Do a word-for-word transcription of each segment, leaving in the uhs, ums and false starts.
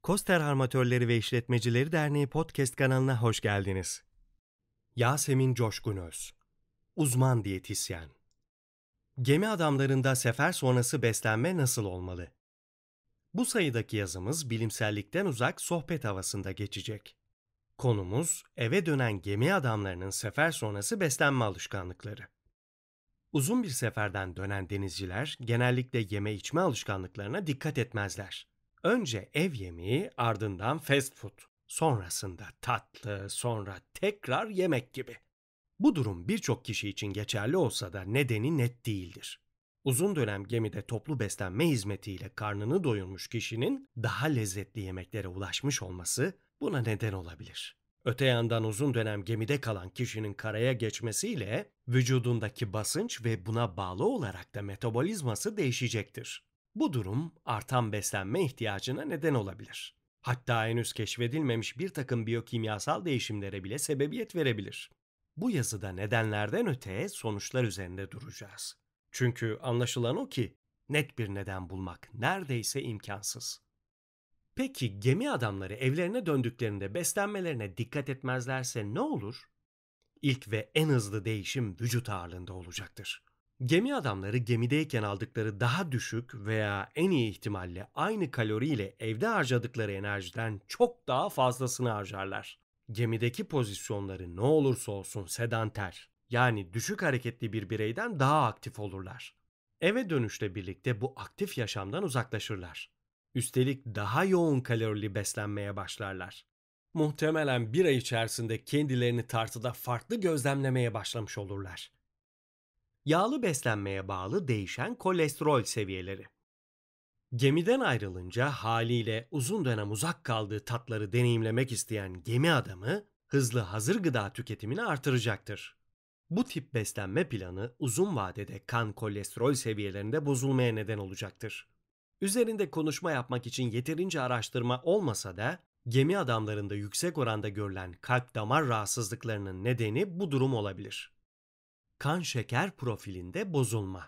Koster Armatörleri ve İşletmecileri Derneği Podcast kanalına hoş geldiniz. Yasemin Coşkunöz, uzman diyetisyen. Gemi adamlarında sefer sonrası beslenme nasıl olmalı? Bu sayıdaki yazımız bilimsellikten uzak sohbet havasında geçecek. Konumuz eve dönen gemi adamlarının sefer sonrası beslenme alışkanlıkları. Uzun bir seferden dönen denizciler genellikle yeme içme alışkanlıklarına dikkat etmezler. Önce ev yemeği, ardından fast food, sonrasında tatlı, sonra tekrar yemek gibi. Bu durum birçok kişi için geçerli olsa da nedeni net değildir. Uzun dönem gemide toplu beslenme hizmetiyle karnını doyurmuş kişinin daha lezzetli yemeklere ulaşmış olması buna neden olabilir. Öte yandan uzun dönem gemide kalan kişinin karaya geçmesiyle vücudundaki basınç ve buna bağlı olarak da metabolizması değişecektir. Bu durum artan beslenme ihtiyacına neden olabilir. Hatta henüz keşfedilmemiş bir takım biyokimyasal değişimlere bile sebebiyet verebilir. Bu yazıda nedenlerden öte sonuçlar üzerinde duracağız. Çünkü anlaşılan o ki net bir neden bulmak neredeyse imkansız. Peki gemi adamları evlerine döndüklerinde beslenmelerine dikkat etmezlerse ne olur? İlk ve en hızlı değişim vücut ağırlığında olacaktır. Gemi adamları gemideyken aldıkları daha düşük veya en iyi ihtimalle aynı kaloriyle evde harcadıkları enerjiden çok daha fazlasını harcarlar. Gemideki pozisyonları ne olursa olsun sedanter, yani düşük hareketli bir bireyden daha aktif olurlar. Eve dönüşle birlikte bu aktif yaşamdan uzaklaşırlar. Üstelik daha yoğun kalorili beslenmeye başlarlar. Muhtemelen bir ay içerisinde kendilerini tartıda farklı gözlemlemeye başlamış olurlar. Yağlı beslenmeye bağlı değişen kolesterol seviyeleri. Gemiden ayrılınca haliyle uzun dönem uzak kaldığı tatları deneyimlemek isteyen gemi adamı hızlı hazır gıda tüketimini artıracaktır. Bu tip beslenme planı uzun vadede kan kolesterol seviyelerinde bozulmaya neden olacaktır. Üzerinde konuşma yapmak için yeterince araştırma olmasa da gemi adamlarında yüksek oranda görülen kalp damar rahatsızlıklarının nedeni bu durum olabilir. Kan şeker profilinde bozulma.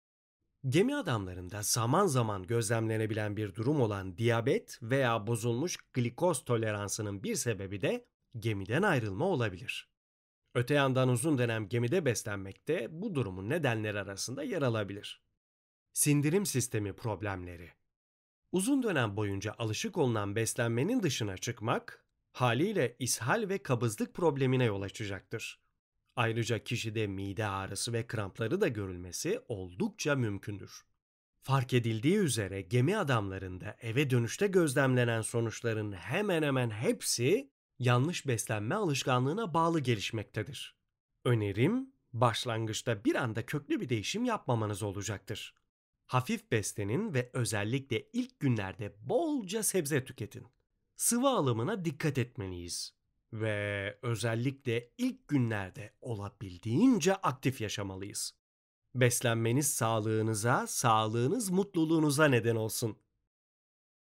Gemi adamlarında zaman zaman gözlemlenebilen bir durum olan diyabet veya bozulmuş glikoz toleransının bir sebebi de gemiden ayrılma olabilir. Öte yandan uzun dönem gemide beslenmek de bu durumun nedenleri arasında yer alabilir. Sindirim sistemi problemleri. Uzun dönem boyunca alışık olunan beslenmenin dışına çıkmak, haliyle ishal ve kabızlık problemine yol açacaktır. Ayrıca kişide mide ağrısı ve krampları da görülmesi oldukça mümkündür. Fark edildiği üzere gemi adamlarında eve dönüşte gözlemlenen sonuçların hemen hemen hepsi yanlış beslenme alışkanlığına bağlı gelişmektedir. Önerim, başlangıçta bir anda köklü bir değişim yapmamanız olacaktır. Hafif beslenin ve özellikle ilk günlerde bolca sebze tüketin. Sıvı alımına dikkat etmeliyiz. Ve özellikle ilk günlerde olabildiğince aktif yaşamalıyız. Beslenmeniz sağlığınıza, sağlığınız mutluluğunuza neden olsun.